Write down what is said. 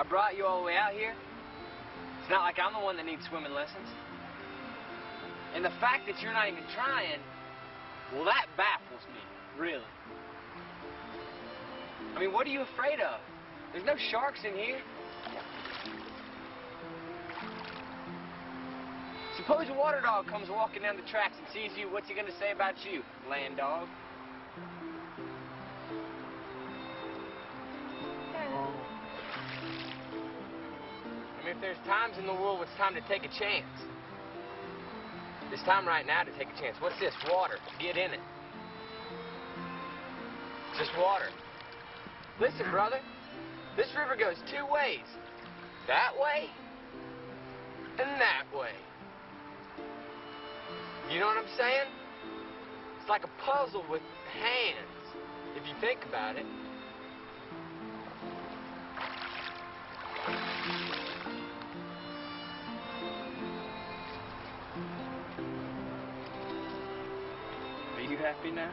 brought you all the way out here. It's not like I'm the one that needs swimming lessons. And the fact that you're not even trying, well, that baffles me, really. I mean, what are you afraid of? There's no sharks in here. Suppose a water dog comes walking down the tracks and sees you. What's he going to say about you, land dog? I mean, if there's times in the world when it's time to take a chance, it's time right now to take a chance. What's this? Water. Get in it. Just water. Listen, brother. This river goes two ways. That way and that way. You know what I'm saying? It's like a puzzle with hands, if you think about it. Are you happy now?